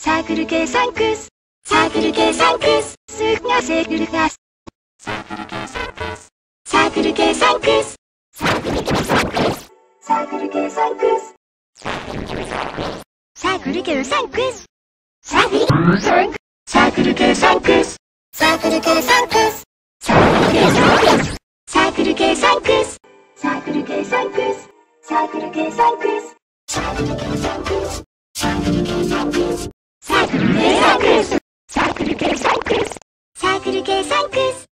サークル系サンクス。サークル系サンクス。スがセークルガス。サークル系サンクス。サークル系サンクス。サークル系サンクス。サークル系サンクス。サークル系サンクス。サークル系サンクス。サークル系サンクス。サークル系サンクス。サークル系サンクス。サークル系サンクス。サークル系サンクス。サークル系サンクス。サークル系サンクス。サークル系サンクス。サークル系サンクス。サークル系サンクス。サークル系サンクス。